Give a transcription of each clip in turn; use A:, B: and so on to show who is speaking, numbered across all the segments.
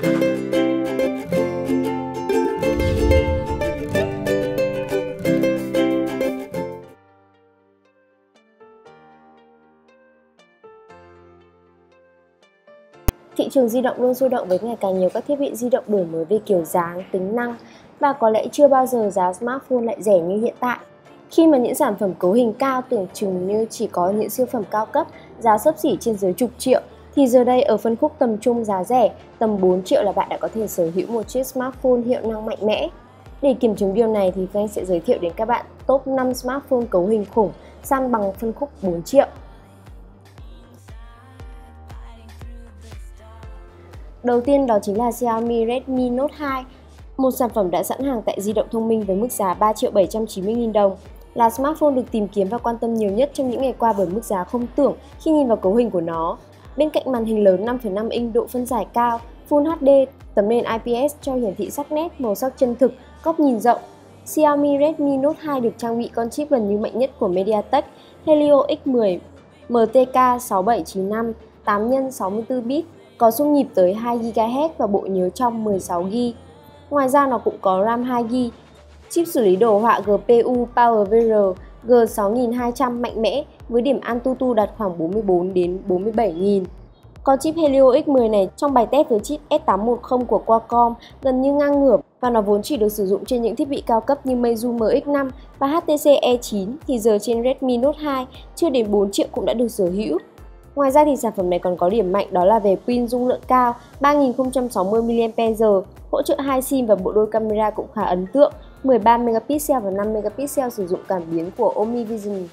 A: Thị trường di động luôn sôi động với ngày càng nhiều các thiết bị di động đổi mới về kiểu dáng, tính năng và có lẽ chưa bao giờ giá smartphone lại rẻ như hiện tại. Khi mà những sản phẩm cấu hình cao tưởng chừng như chỉ có những siêu phẩm cao cấp giá xấp xỉ trên dưới chục triệu thì giờ đây ở phân khúc tầm trung giá rẻ, tầm 4 triệu là bạn đã có thể sở hữu một chiếc smartphone hiệu năng mạnh mẽ. Để kiểm chứng điều này thì Frank sẽ giới thiệu đến các bạn top 5 smartphone cấu hình khủng săn bằng phân khúc 4 triệu. Đầu tiên đó chính là Xiaomi Redmi Note 2, một sản phẩm đã sẵn hàng tại di động thông minh với mức giá 3.790.000 đồng. Là smartphone được tìm kiếm và quan tâm nhiều nhất trong những ngày qua bởi mức giá không tưởng khi nhìn vào cấu hình của nó. Bên cạnh màn hình lớn 5,5 inch độ phân giải cao, Full HD, tấm nền IPS cho hiển thị sắc nét, màu sắc chân thực, góc nhìn rộng, Xiaomi Redmi Note 2 được trang bị con chip gần như mạnh nhất của MediaTek Helio X10 MTK6795 8x64 bit, có xung nhịp tới 2 GHz và bộ nhớ trong 16 GB. Ngoài ra nó cũng có RAM 2 GB, chip xử lý đồ họa GPU PowerVR G6200 mạnh mẽ với điểm Antutu đạt khoảng 44 đến 47.000. Con chip Helio X10 này trong bài test với chip S810 của Qualcomm gần như ngang ngửa và nó vốn chỉ được sử dụng trên những thiết bị cao cấp như Meizu MX5 và HTC E9 thì giờ trên Redmi Note 2 chưa đến 4 triệu cũng đã được sở hữu. Ngoài ra thì sản phẩm này còn có điểm mạnh đó là về pin dung lượng cao 3060 mAh, hỗ trợ 2 SIM và bộ đôi camera cũng khá ấn tượng 13 megapixel và 5 megapixel sử dụng cảm biến của OmniVision.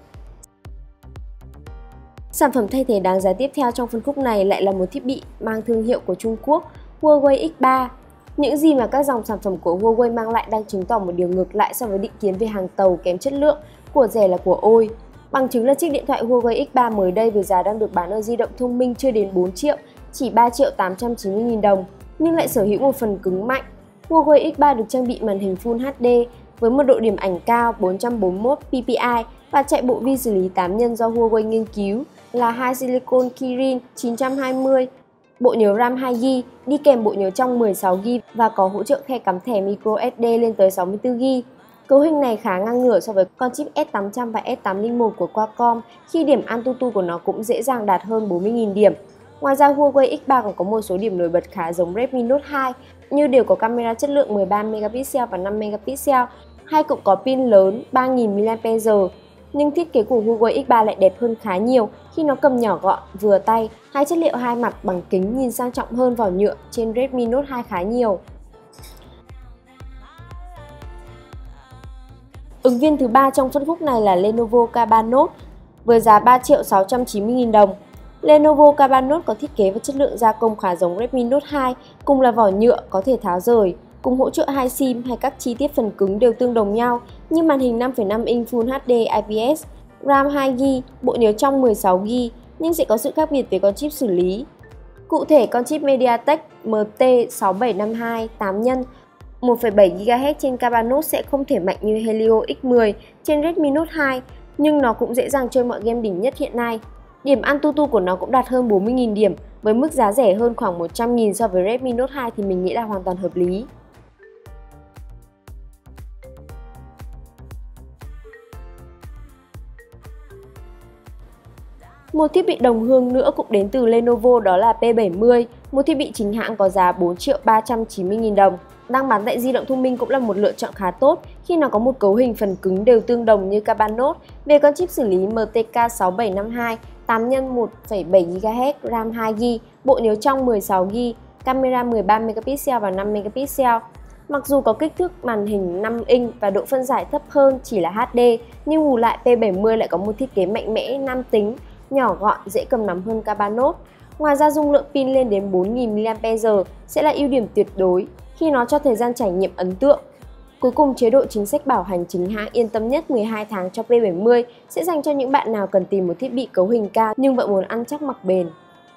A: Sản phẩm thay thế đáng giá tiếp theo trong phân khúc này lại là một thiết bị mang thương hiệu của Trung Quốc, Huawei X3. Những gì mà các dòng sản phẩm của Huawei mang lại đang chứng tỏ một điều ngược lại so với định kiến về hàng tàu kém chất lượng, của rẻ là của ôi. Bằng chứng là chiếc điện thoại Huawei X3 mới đây với giá đang được bán ở di động thông minh chưa đến 4 triệu, chỉ 3.890.000 đồng, nhưng lại sở hữu một phần cứng mạnh. Huawei X3 được trang bị màn hình Full HD với một độ điểm ảnh cao 441 ppi và chạy bộ vi xử lý 8x do Huawei nghiên cứu là HiSilicon Kirin 920, bộ nhớ RAM 2GB, đi kèm bộ nhớ trong 16GB và có hỗ trợ khe cắm thẻ microSD lên tới 64GB. Cấu hình này khá ngang ngửa so với con chip S800 và S801 của Qualcomm khi điểm Antutu của nó cũng dễ dàng đạt hơn 40.000 điểm. Ngoài ra Huawei X3 còn có một số điểm nổi bật khá giống Redmi Note 2 như đều có camera chất lượng 13 megapixel và 5 megapixel, hay cũng có pin lớn 3000 mAh. Nhưng thiết kế của Huawei X3 lại đẹp hơn khá nhiều khi nó cầm nhỏ gọn, vừa tay, hay chất liệu hai mặt bằng kính nhìn sang trọng hơn vỏ nhựa trên Redmi Note 2 khá nhiều. Ứng viên thứ 3 trong phân khúc này là Lenovo Kaban Note với giá 3.690.000 đồng. Lenovo Kaban Note có thiết kế và chất lượng gia công khá giống Redmi Note 2, cùng là vỏ nhựa có thể tháo rời, cùng hỗ trợ 2 SIM hay các chi tiết phần cứng đều tương đồng nhau như màn hình 5,5 inch Full HD IPS, RAM 2GB, bộ nhớ trong 16GB, nhưng sẽ có sự khác biệt về con chip xử lý. Cụ thể, con chip MediaTek MT6752 8x 1,7 GHz trên Kaban Note sẽ không thể mạnh như Helio X10 trên Redmi Note 2, nhưng nó cũng dễ dàng chơi mọi game đỉnh nhất hiện nay. Điểm Antutu của nó cũng đạt hơn 40.000 điểm, với mức giá rẻ hơn khoảng 100.000 so với Redmi Note 2 thì mình nghĩ là hoàn toàn hợp lý. Một thiết bị đồng hương nữa cũng đến từ Lenovo đó là P70, một thiết bị chính hãng có giá 4.390.000 đồng. Đang bán tại di động thông minh cũng là một lựa chọn khá tốt khi nó có một cấu hình phần cứng đều tương đồng như Kaban Note về con chip xử lý MTK6752, 8x 1,7 GHz, RAM 2GB, bộ nhớ trong 16GB, camera 13 megapixel và 5 megapixel. Mặc dù có kích thước màn hình 5 inch và độ phân giải thấp hơn chỉ là HD, nhưng bù lại P70 lại có một thiết kế mạnh mẽ, nam tính, nhỏ gọn, dễ cầm nắm hơn Kaban Note. Ngoài ra dung lượng pin lên đến 4.000 mAh sẽ là ưu điểm tuyệt đối khi nó cho thời gian trải nghiệm ấn tượng. Cuối cùng, chế độ chính sách bảo hành chính hãng yên tâm nhất 12 tháng cho P70 sẽ dành cho những bạn nào cần tìm một thiết bị cấu hình cao nhưng vẫn muốn ăn chắc mặc bền.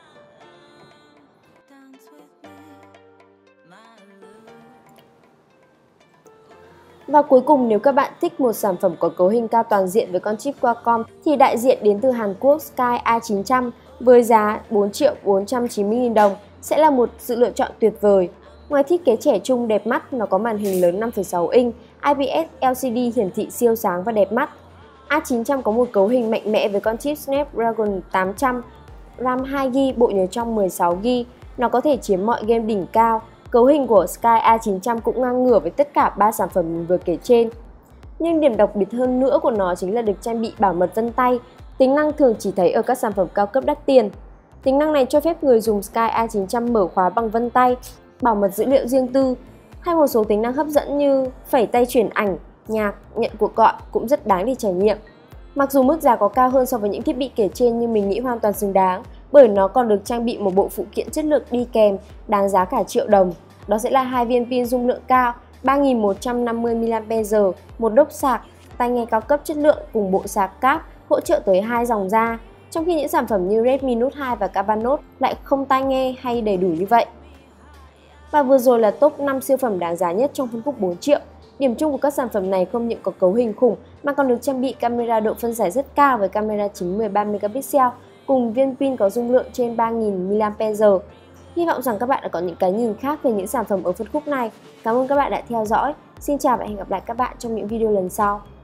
A: Và cuối cùng, nếu các bạn thích một sản phẩm có cấu hình cao toàn diện với con chip Qualcomm thì đại diện đến từ Hàn Quốc Sky A900 với giá 4.490.000 đồng sẽ là một sự lựa chọn tuyệt vời. Ngoài thiết kế trẻ trung đẹp mắt, nó có màn hình lớn 5,6 inch, IPS LCD hiển thị siêu sáng và đẹp mắt. A900 có một cấu hình mạnh mẽ với con chip Snapdragon 800, RAM 2GB, bộ nhớ trong 16GB. Nó có thể chiếm mọi game đỉnh cao. Cấu hình của Sky A900 cũng ngang ngửa với tất cả 3 sản phẩm mình vừa kể trên. Nhưng điểm đặc biệt hơn nữa của nó chính là được trang bị bảo mật vân tay, tính năng thường chỉ thấy ở các sản phẩm cao cấp đắt tiền. Tính năng này cho phép người dùng Sky A900 mở khóa bằng vân tay, bảo mật dữ liệu riêng tư, hay một số tính năng hấp dẫn như phẩy tay chuyển ảnh, nhạc, nhận cuộc gọi cũng rất đáng để trải nghiệm. Mặc dù mức giá có cao hơn so với những thiết bị kể trên nhưng mình nghĩ hoàn toàn xứng đáng, bởi nó còn được trang bị một bộ phụ kiện chất lượng đi kèm đáng giá cả triệu đồng. Đó sẽ là 2 viên pin dung lượng cao 3150 mAh, một đốc sạc, tai nghe cao cấp chất lượng cùng bộ sạc cáp hỗ trợ tới 2 dòng ra, trong khi những sản phẩm như Redmi Note 2 và K3 Note lại không tai nghe hay đầy đủ như vậy. Và vừa rồi là top 5 siêu phẩm đáng giá nhất trong phân khúc 4 triệu. Điểm chung của các sản phẩm này không những có cấu hình khủng mà còn được trang bị camera độ phân giải rất cao với camera chính 13 megapixel cùng viên pin có dung lượng trên 3000 mAh. Hy vọng rằng các bạn đã có những cái nhìn khác về những sản phẩm ở phân khúc này. Cảm ơn các bạn đã theo dõi. Xin chào và hẹn gặp lại các bạn trong những video lần sau.